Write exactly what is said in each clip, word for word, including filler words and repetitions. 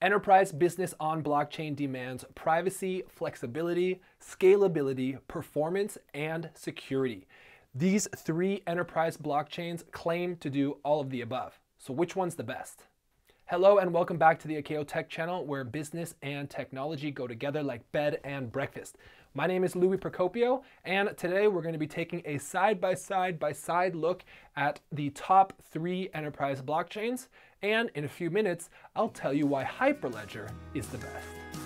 Enterprise business on blockchain demands privacy, flexibility, scalability, performance, and security. These three enterprise blockchains claim to do all of the above. So which one's the best? Hello and welcome back to the Akeo Tech channel, where business and technology go together like bed and breakfast. My name is Louis Procopio, and today we're going to be taking a side-by-side-by-side look at the top three enterprise blockchains, and in a few minutes, I'll tell you why Hyperledger is the best.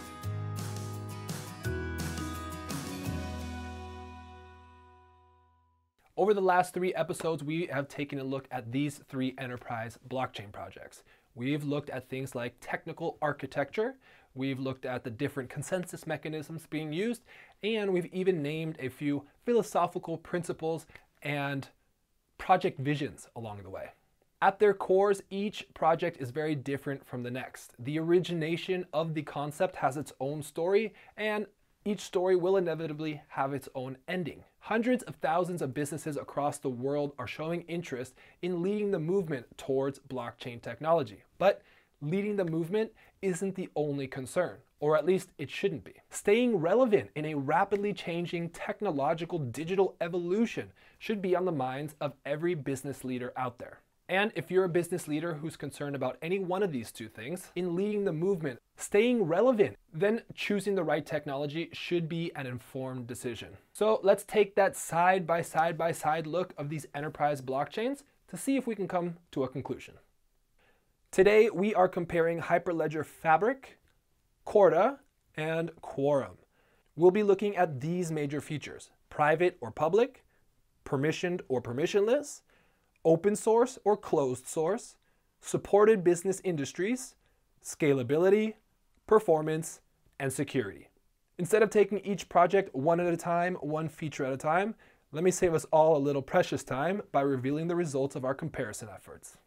Over the last three episodes, we have taken a look at these three enterprise blockchain projects. We've looked at things like technical architecture, we've looked at the different consensus mechanisms being used, and we've even named a few philosophical principles and project visions along the way. At their cores, each project is very different from the next. The origination of the concept has its own story, and each story will inevitably have its own ending. Hundreds of thousands of businesses across the world are showing interest in leading the movement towards blockchain technology. But leading the movement isn't the only concern, or at least it shouldn't be. Staying relevant in a rapidly changing technological digital evolution should be on the minds of every business leader out there. And if you're a business leader who's concerned about any one of these two things, in leading the movement, staying relevant, then choosing the right technology should be an informed decision. So let's take that side by side by side look of these enterprise blockchains to see if we can come to a conclusion. Today, we are comparing Hyperledger Fabric, Corda, and Quorum. We'll be looking at these major features: private or public, permissioned or permissionless, open source or closed source, supported business industries, scalability, performance, and security. Instead of taking each project one at a time, one feature at a time, let me save us all a little precious time by revealing the results of our comparison efforts.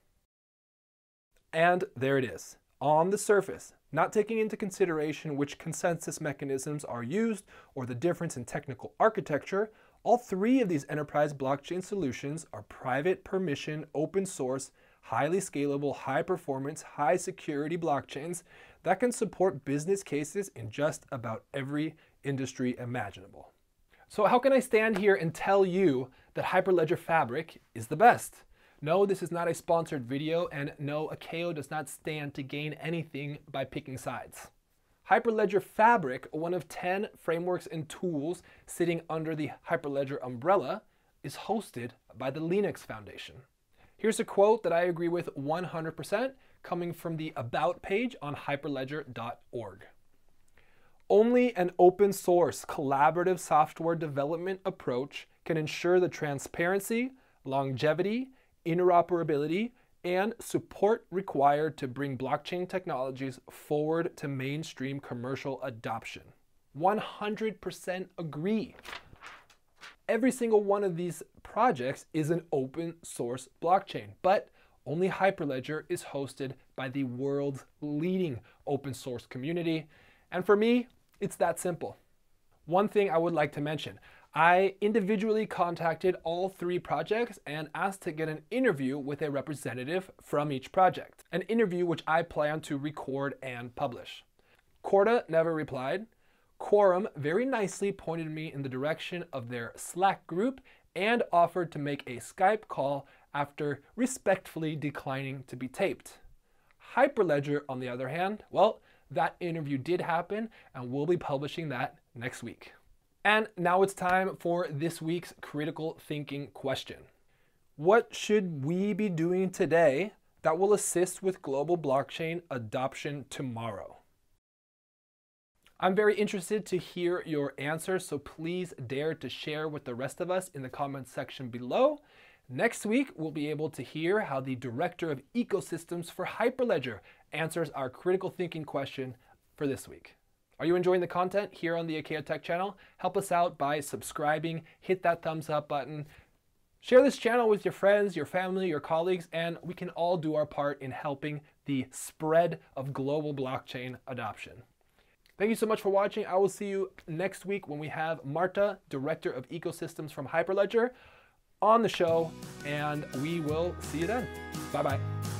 And there it is, on the surface, not taking into consideration which consensus mechanisms are used or the difference in technical architecture. All three of these enterprise blockchain solutions are private, permission, open source, highly scalable, high performance, high security blockchains that can support business cases in just about every industry imaginable. So how can I stand here and tell you that Hyperledger Fabric is the best? No, this is not a sponsored video, and no, Akeo does not stand to gain anything by picking sides. Hyperledger Fabric, one of ten frameworks and tools sitting under the Hyperledger umbrella, is hosted by the Linux Foundation. Here's a quote that I agree with one hundred percent, coming from the About page on hyperledger dot org. Only an open source, collaborative software development approach can ensure the transparency, longevity, interoperability, and support required to bring blockchain technologies forward to mainstream commercial adoption. one hundred percent agree. Every single one of these projects is an open source blockchain, but only Hyperledger is hosted by the world's leading open source community. And for me, it's that simple. One thing I would like to mention: I individually contacted all three projects and asked to get an interview with a representative from each project, an interview which I plan to record and publish. Corda never replied. Quorum very nicely pointed me in the direction of their Slack group and offered to make a Skype call after respectfully declining to be taped. Hyperledger, on the other hand, well, that interview did happen, and we'll be publishing that next week. And now it's time for this week's critical thinking question. What should we be doing today that will assist with global blockchain adoption tomorrow? I'm very interested to hear your answers, so please dare to share with the rest of us in the comments section below. Next week, we'll be able to hear how the Director of Ecosystems for Hyperledger answers our critical thinking question for this week. Are you enjoying the content here on the Akeo Tech channel? Help us out by subscribing, hit that thumbs up button, share this channel with your friends, your family, your colleagues, and we can all do our part in helping the spread of global blockchain adoption. Thank you so much for watching. I will see you next week when we have Marta, Director of Ecosystems from Hyperledger, on the show, and we will see you then. Bye-bye.